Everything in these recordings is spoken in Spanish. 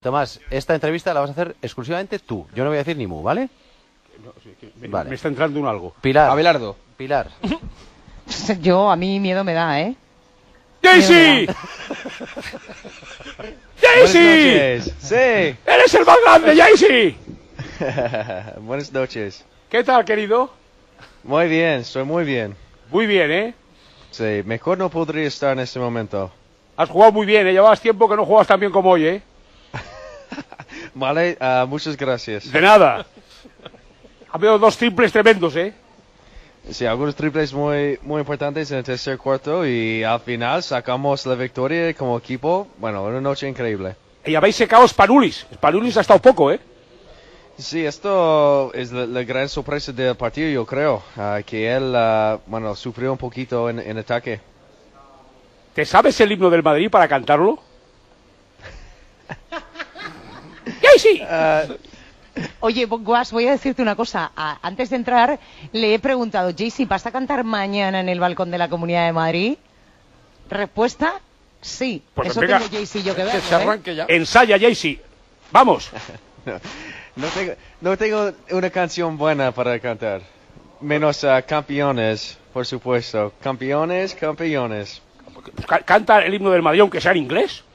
Tomás, esta entrevista la vas a hacer exclusivamente tú. Yo no voy a decir ni mu, ¿vale? No, Vale. me está entrando un algo. Pilar. Abelardo. Pilar. A mí miedo me da, ¿eh? ¡Jaycee! ¡Jaycee! Sí. ¡Eres el más grande, Jaycee! Buenas noches. ¿Qué tal, querido? Muy bien, estoy muy bien. Muy bien, ¿eh? Sí, mejor no podría estar en este momento. Has jugado muy bien, ¿eh? Llevabas tiempo que no juegas tan bien como hoy, ¿eh? Vale, muchas gracias. De nada. Ha habido 2 triples tremendos, ¿eh? Sí, algunos triples muy importantes en el tercer cuarto y al final sacamos la victoria como equipo. Bueno, una noche increíble. Y habéis secado Spanulis. Spanulis ha estado poco, ¿eh? Sí, esto es la gran sorpresa del partido, yo creo. Que él, sufrió un poquito en ataque. ¿Te sabes el himno del Madrid para cantarlo? ¡Jaycee! Oye, Guas, voy a decirte una cosa. Antes de entrar, le he preguntado, Jaycee, ¿vas a cantar mañana en el balcón de la Comunidad de Madrid? Respuesta, sí. Pues eso venga, tengo Jaycee y yo que ver. Que se arranque ya. Ensaya, Jaycee. ¡Vamos! No tengo una canción buena para cantar. Menos campeones, por supuesto. Campeones. Canta el himno del Madrid, aunque sea en inglés.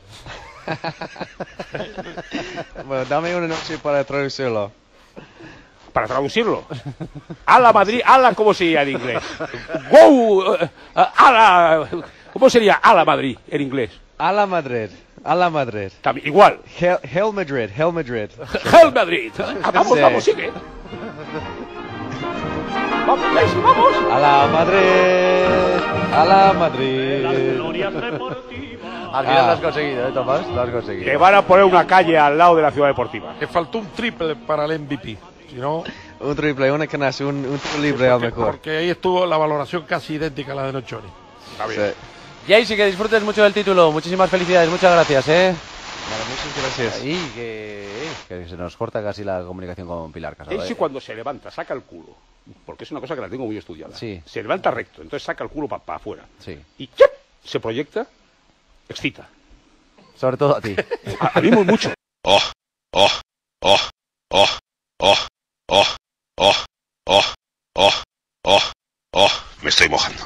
Bueno, dame una noche para traducirlo. Para traducirlo. ¡Ala Madrid! ¡Ala! ¿Cómo sería en inglés? ¡Wow! ¡Ala! ¿Cómo sería ala Madrid en inglés? A la Madrid. También, igual. Hell Madrid. ¡Hell Madrid! Vamos, Sí. vamos, sigue. ¡Vamos, Jaycee, vamos! A la Madrid. Al final lo has conseguido, Tomás. Lo has conseguido. Que van a poner una calle al lado de la ciudad deportiva. Le faltó un triple para el MVP. Si no, Un triple, una canasta, un tiro libre al mejor. porque ahí estuvo la valoración casi idéntica a la de Nochoni. Está bien. Sí. Jaycee, que disfrutes mucho del título. Muchísimas felicidades, muchas gracias, ¿eh? Vale, muchas gracias. Y que se nos corta casi la comunicación con Pilar Casado. Jaycee cuando se levanta, saca el culo. Porque es una cosa que la tengo muy estudiada. Sí. Se levanta recto, entonces saca el culo para afuera. Sí. Y ¡chap! Se proyecta, excita. Sobre todo a ti. A mí muy mucho.